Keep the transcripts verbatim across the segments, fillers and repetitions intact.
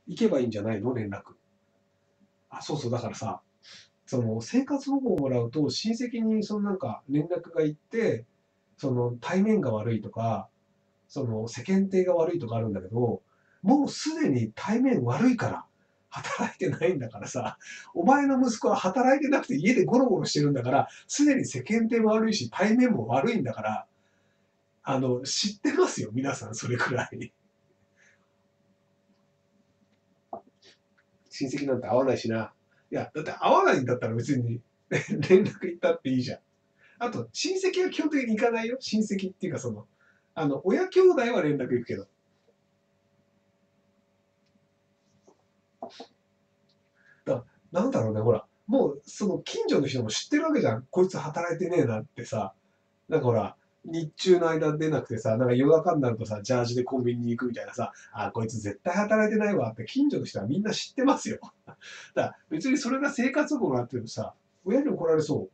行けばいいんじゃないの連絡。あ、そうそう、だからさ、その生活保護をもらうと親戚にそのなんか連絡が行って、その対面が悪いとか、その世間体が悪いとかあるんだけど、もうすでに対面悪いから働いてないんだからさ、お前の息子は働いてなくて家でゴロゴロしてるんだから、すでに世間体も悪いし対面も悪いんだから、あの、知ってますよ、皆さん、それくらい。親戚なんて会わないしな。いや、だって会わないんだったら別に連絡行ったっていいじゃん。あと、親戚は基本的に行かないよ。親戚っていうか、その、あの、親兄弟は連絡行くけど。だなんだろうね、ほら、もう、その近所の人も知ってるわけじゃん。こいつ働いてねえなってさ。なんかほら、日中の間出なくてさ、なんか夜中になるとさ、ジャージでコンビニに行くみたいなさ、あ、こいつ絶対働いてないわって近所の人はみんな知ってますよ。だから別にそれが生活保護になってるとさ、親に怒られそう。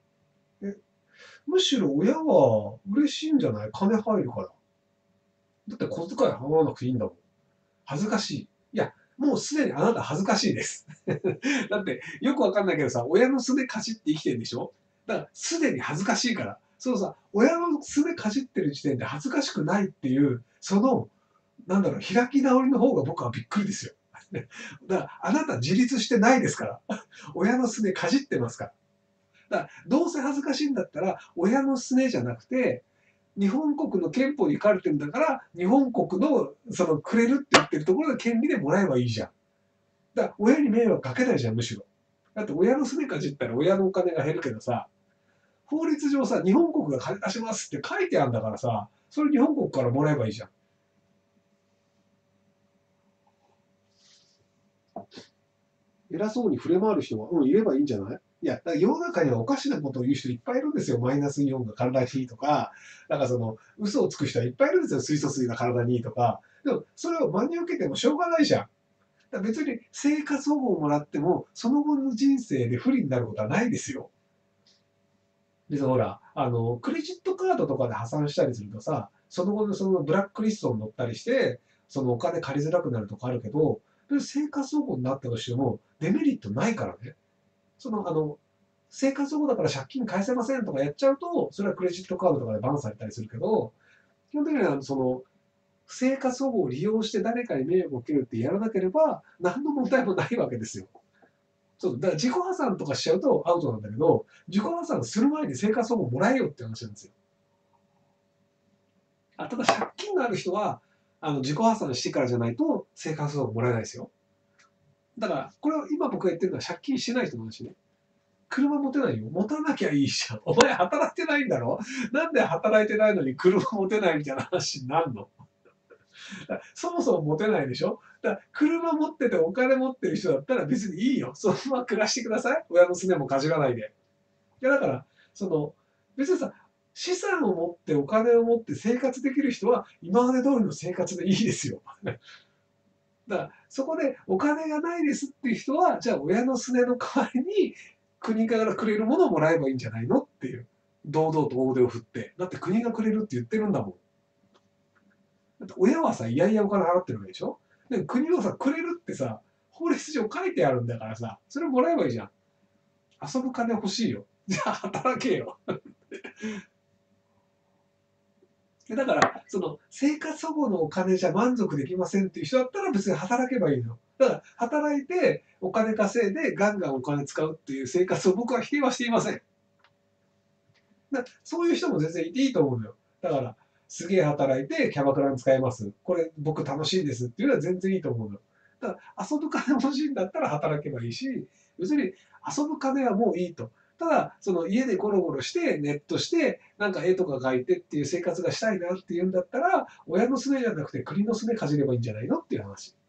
え、むしろ親は嬉しいんじゃない？金入るから。だって小遣い払わなくていいんだもん。恥ずかしい。いや、もうすでにあなた恥ずかしいです。だって、よくわかんないけどさ、親のすねかじって生きてるんでしょ？だから、すでに恥ずかしいから。そうさ、親のすねかじってる時点で恥ずかしくないっていう、その、なんだろう、開き直りの方が僕はびっくりですよ。だから、あなた自立してないですから。親のすねかじってますから。だから、どうせ恥ずかしいんだったら、親のすねじゃなくて、日本国の憲法に書かれてるんだから、日本国の、その、くれるって言ってるところの権利でもらえばいいじゃん。だから親に迷惑かけないじゃん、むしろ。だって親のすねかじったら親のお金が減るけどさ、法律上さ、日本国が金出しますって書いてあるんだからさ、それ日本国からもらえばいいじゃん。偉そうに触れ回る人は、うん、いればいいんじゃない？いや、だから世の中にはおかしなことを言う人いっぱいいるんですよ。マイナスイオンが体にいいとか、なんかその、嘘をつく人はいっぱいいるんですよ。水素水が体にいいとか。でも、それを真に受けてもしょうがないじゃん。だから別に生活保護をもらっても、その後の人生で不利になることはないですよ。で、ほら、あの、クレジットカードとかで破産したりするとさ、その後のそのブラックリストに載ったりして、そのお金借りづらくなるとかあるけど、生活保護になったとしてもデメリットないからね。その、あの、生活保護だから借金返せませんとかやっちゃうと、それはクレジットカードとかでバンされたりするけど、基本的にはその、生活保護を利用して誰かに迷惑をかけるってやらなければ、何の問題もないわけですよ。そう、だから自己破産とかしちゃうとアウトなんだけど、自己破産する前に生活保護もらえよって話なんですよ。あ、ただ借金がある人は、あの自己破産してからじゃないと生活保護もらえないですよ。だから、これは今僕が言ってるのは借金してない人の話ね。車持てないよ。持たなきゃいいじゃん。お前働いてないんだろ？なんで働いてないのに車持てないみたいな話になるの？そもそも持てないでしょ？だから車持っててお金持ってる人だったら別にいいよ。そのまま暮らしてください。親のすねもかじらないで。いやだから、その、別にさ、資産を持ってお金を持って生活できる人は今まで通りの生活でいいですよ。だからそこでお金がないですっていう人は、じゃあ親のすねの代わりに国からくれるものをもらえばいいんじゃないのっていう。堂々と大手を振って。だって国がくれるって言ってるんだもん。だって親はさ、いやいやお金払ってるわけでしょ？でも国はさ、くれるってさ、法律上書いてあるんだからさ、それもらえばいいじゃん。遊ぶ金欲しいよ。じゃあ働けよ。だから、その生活保護のお金じゃ満足できませんっていう人だったら別に働けばいいの。だから、働いてお金稼いでガンガンお金使うっていう生活を僕は否定はしていません。だそういう人も全然いていいと思うのよ。だから、すげえ働いてキャバクラに使えます。これ僕楽しいですっていうのは全然いいと思うのよ。だから遊ぶ金欲しいんだったら働けばいいし、別に遊ぶ金はもういいと。ただ、その家でゴロゴロして、ネットして、なんか絵とか描いてっていう生活がしたいなっていうんだったら、親のすねじゃなくて国のすねかじればいいんじゃないのっていう話。